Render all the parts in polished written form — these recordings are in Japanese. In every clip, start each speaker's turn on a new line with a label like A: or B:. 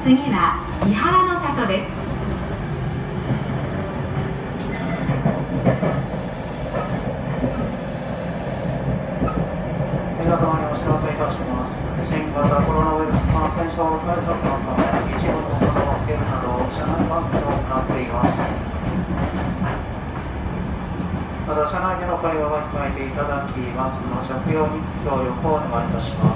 A: 次は三原の里です。
B: 皆様にお知らせいたします。新型コロナウイルス感染症対策のため、一部の都道府県など車内換気を行っています。ただ、車内での会話は控えていただき、マスクの着用に協力をお願いいたします。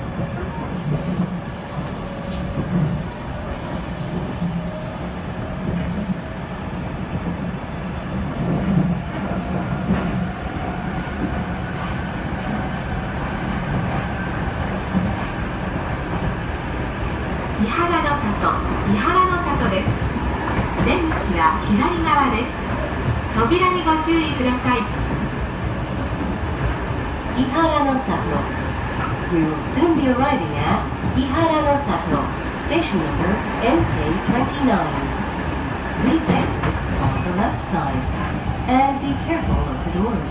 A: 三原の里です。出口は左側です。扉にご注意ください。
C: Ihara no Sato. We will soon be arriving at Ihara no Sato, station number MK29. Please exit off the left side and be careful of the doors.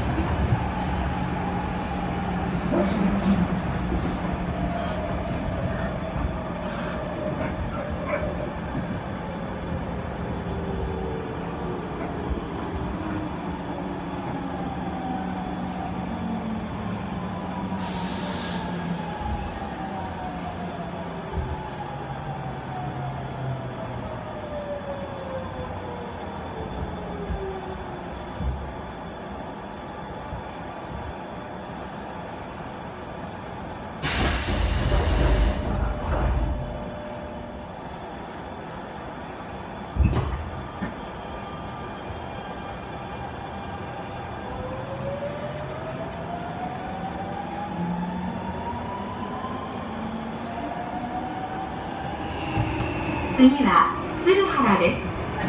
A: 次は鶴原です。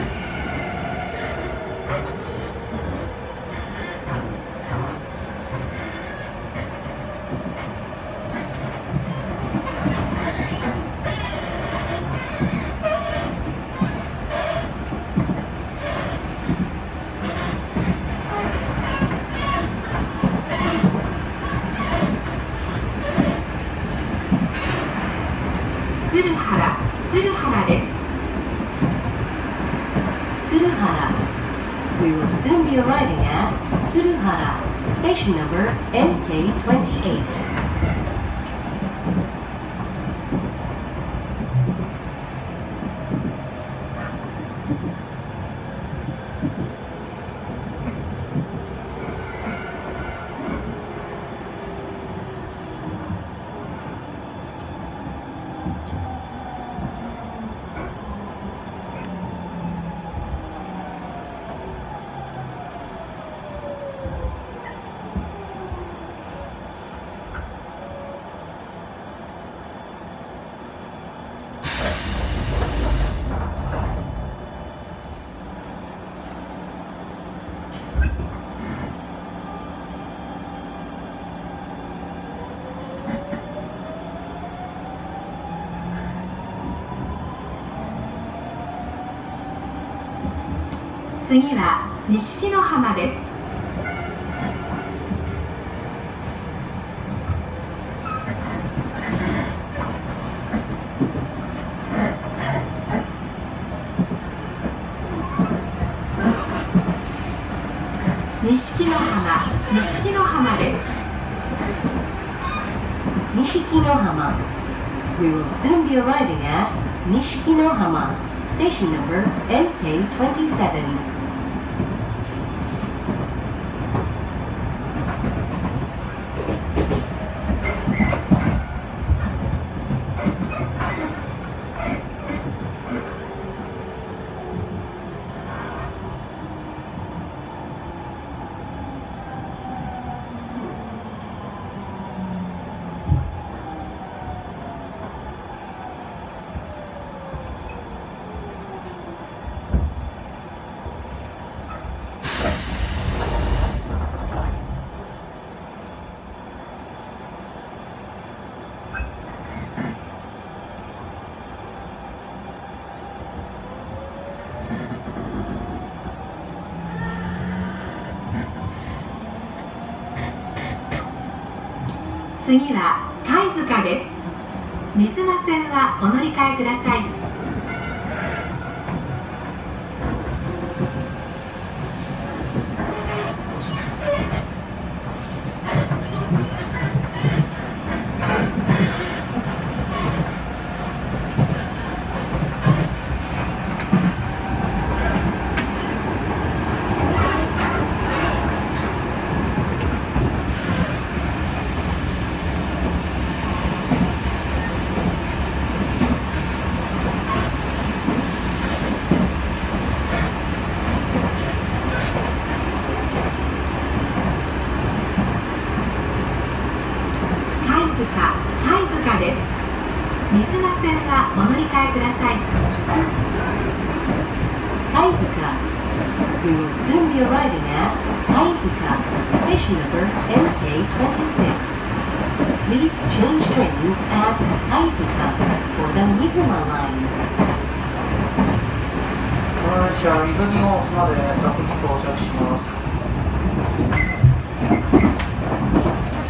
A: 鶴原です。
C: Tsuruhara. We will soon be arriving at Tsuruhara, station number MK28.
A: 次は錦の浜です。錦の浜です。
C: Nishikinohama. We will soon be arriving at Nishikinohama, station number MK27. 次は貝塚です。
A: 水間線はお乗り換えください。貝塚です。水間線はお乗り換えください。
C: Kaizuka. We will soon be arriving at Kaizuka, station number MK26. Please change trains at Kaizuka for the Mizuma line.
B: この列車は泉大津まで先に到着します。